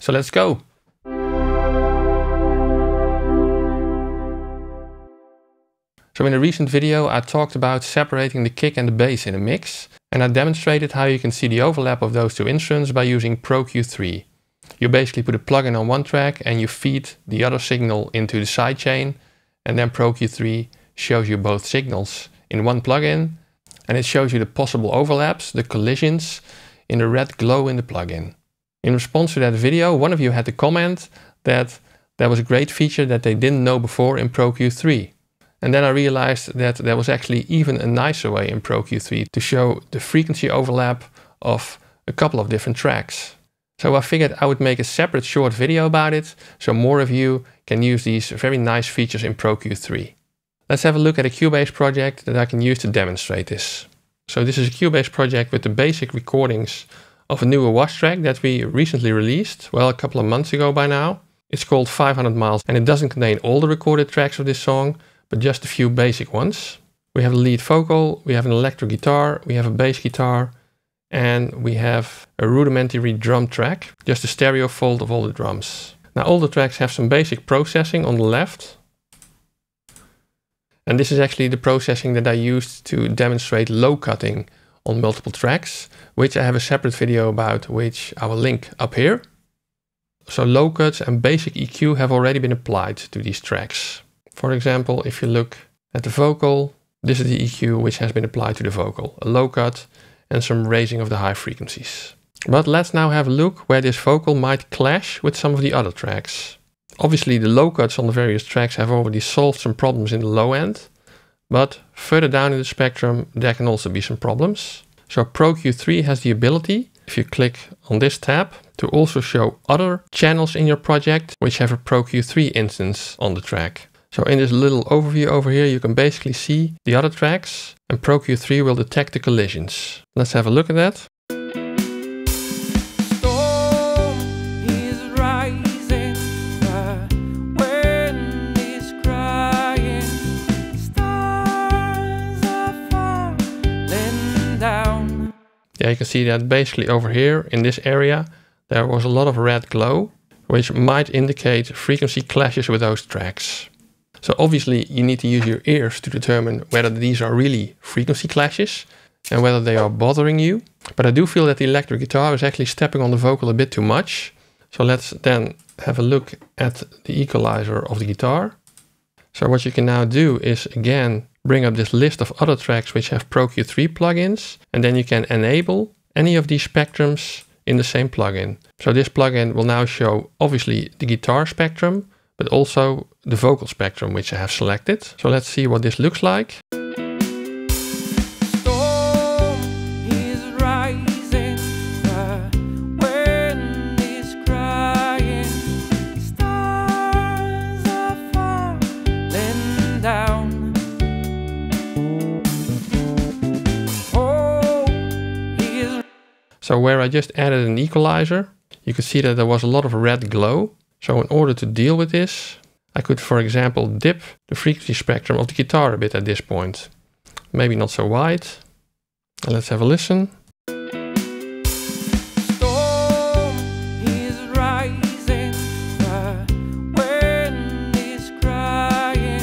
So let's go. So in a recent video I talked about separating the kick and the bass in a mix, and I demonstrated how you can see the overlap of those two instruments by using Pro Q3. You basically put a plugin on one track and you feed the other signal into the sidechain, and then Pro Q3 shows you both signals in one plugin, and it shows you the possible overlaps, the collisions, in the red glow in the plugin. In response to that video, one of you had to comment that that was a great feature that they didn't know before in Pro Q3. And then I realized that there was actually even a nicer way in Pro Q3 to show the frequency overlap of a couple of different tracks. So I figured I would make a separate short video about it, so more of you can use these very nice features in Pro Q3. Let's have a look at a Cubase project that I can use to demonstrate this. So this is a Cubase project with the basic recordings of a newer wash track that we recently released, well, a couple of months ago by now. It's called 500 Miles, and it doesn't contain all the recorded tracks of this song, but just a few basic ones. We have a lead vocal, we have an electric guitar, we have a bass guitar, and we have a rudimentary drum track, just a stereo fold of all the drums. Now all the tracks have some basic processing on the left. And this is actually the processing that I used to demonstrate low cutting on multiple tracks, which I have a separate video about, which I will link up here. So low cuts and basic EQ have already been applied to these tracks. For example, if you look at the vocal, this is the EQ which has been applied to the vocal, a low cut and some raising of the high frequencies. But let's now have a look where this vocal might clash with some of the other tracks. Obviously the low cuts on the various tracks have already solved some problems in the low end, but further down in the spectrum there can also be some problems. So Pro Q3 has the ability, if you click on this tab, to also show other channels in your project which have a Pro Q3 instance on the track. So in this little overview over here, you can basically see the other tracks, and Pro Q3 will detect the collisions. Let's have a look at that. Storm is rising, the wind is crying, stars are falling down. Yeah, you can see that basically over here in this area, there was a lot of red glow, which might indicate frequency clashes with those tracks. So obviously you need to use your ears to determine whether these are really frequency clashes and whether they are bothering you. But I do feel that the electric guitar is actually stepping on the vocal a bit too much. So let's then have a look at the equalizer of the guitar. So what you can now do is again bring up this list of other tracks which have Pro Q3 plugins, and then you can enable any of these spectrums in the same plugin. So this plugin will now show obviously the guitar spectrum, but also the vocal spectrum which I have selected. So let's see what this looks like. Storm is rising, the wind is crying, stars are falling down. Hope is... So where I just added an equalizer, you can see that there was a lot of red glow. So in order to deal with this, I could, for example, dip the frequency spectrum of the guitar a bit at this point. Maybe not so wide. And let's have a listen. Storm is rising, the wind is crying,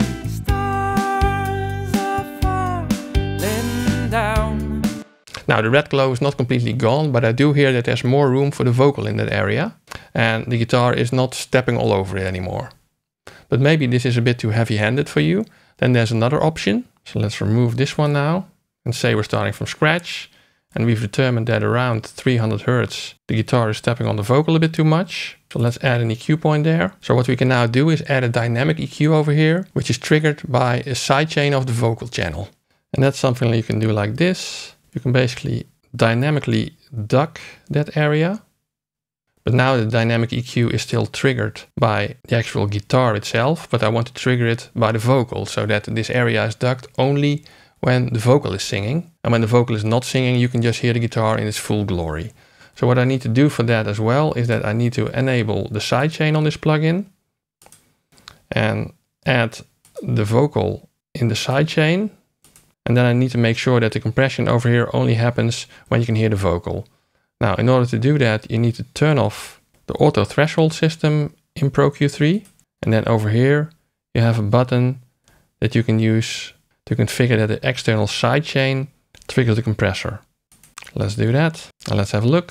stars are falling down. Now the red glow is not completely gone, but I do hear that there's more room for the vocal in that area, and the guitar is not stepping all over it anymore. But maybe this is a bit too heavy-handed for you. Then there's another option. So let's remove this one now and say we're starting from scratch, and we've determined that around 300 Hz the guitar is stepping on the vocal a bit too much. So let's add an EQ point there. So what we can now do is add a dynamic EQ over here, which is triggered by a sidechain of the vocal channel. And that's something you can do like this. You can basically dynamically duck that area. But now the dynamic EQ is still triggered by the actual guitar itself, but I want to trigger it by the vocal so that this area is ducked only when the vocal is singing. And when the vocal is not singing, you can just hear the guitar in its full glory. So what I need to do for that as well is that I need to enable the sidechain on this plugin and add the vocal in the sidechain. And then I need to make sure that the compression over here only happens when you can hear the vocal. Now, in order to do that, you need to turn off the auto threshold system in Pro Q3. And then over here, you have a button that you can use to configure that the external sidechain triggers the compressor. Let's do that. Now let's have a look.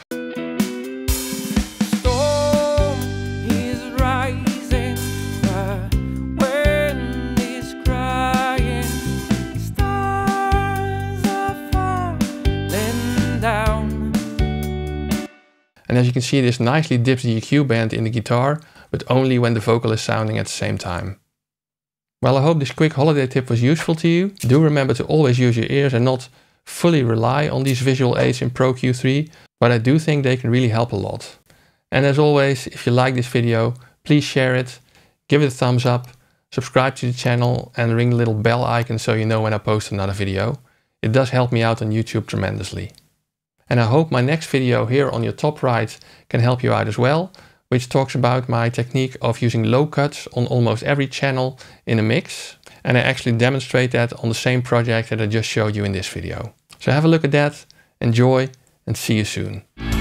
Storm is rising, the wind is crying, stars are falling down. And as you can see, this nicely dips the EQ band in the guitar, but only when the vocal is sounding at the same time. Well, I hope this quick holiday tip was useful to you. Do remember to always use your ears and not fully rely on these visual aids in Pro Q3, but I do think they can really help a lot. And as always, if you like this video, please share it, give it a thumbs up, subscribe to the channel and ring the little bell icon so you know when I post another video. It does help me out on YouTube tremendously. And I hope my next video here on your top right can help you out as well, which talks about my technique of using low cuts on almost every channel in a mix. And I actually demonstrate that on the same project that I just showed you in this video. So have a look at that, enjoy, and see you soon.